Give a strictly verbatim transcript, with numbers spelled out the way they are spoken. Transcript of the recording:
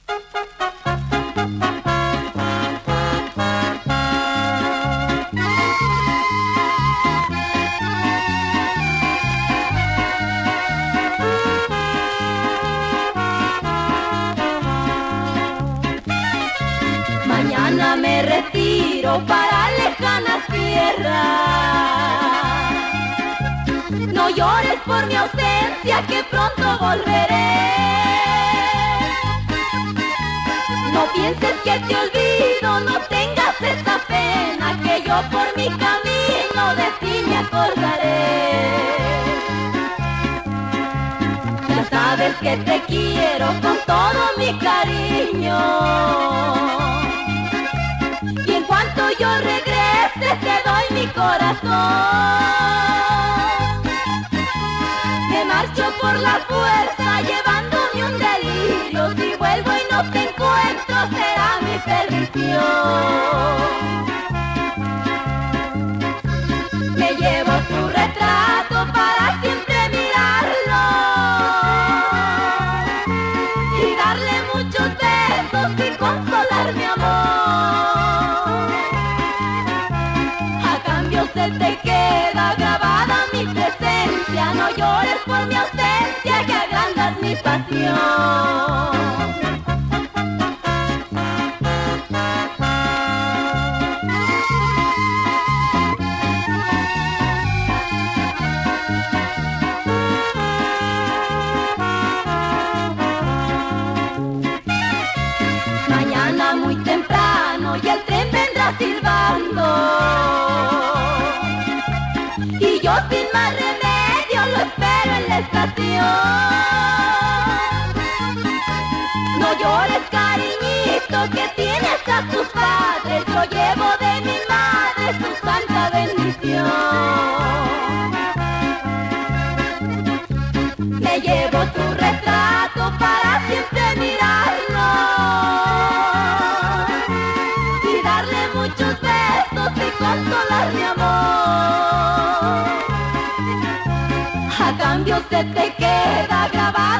Mañana me retiro para lejanas tierras. No llores por mi ausencia, que pronto volveré. No pienses que te olvido, no tengas esa pena, que yo por mi camino de ti me acordaré. Ya sabes que te quiero con todo mi cariño, y en cuanto yo regrese te doy mi corazón. Me marcho por la fuerza llevándome un delirio, si vuelvo y no te encuentro será mi perdición. Me llevo tu retrato para siempre mirarlo y darle muchos besos y consolar mi amor. A cambio se te queda grabada mi presencia, no llores por mi ausencia, que agrandas mi pasión. Mañana muy temprano y el tren vendrá silbando, y yo sin más remedio lo espero en la estación. No llores, cariñito, que tienes a tus padres, yo llevo de mi madre su santa bendición. Me llevo tu retrato para siempre mirarlo y darle muchos besos y consolar mi amor. A cambio se te queda grabado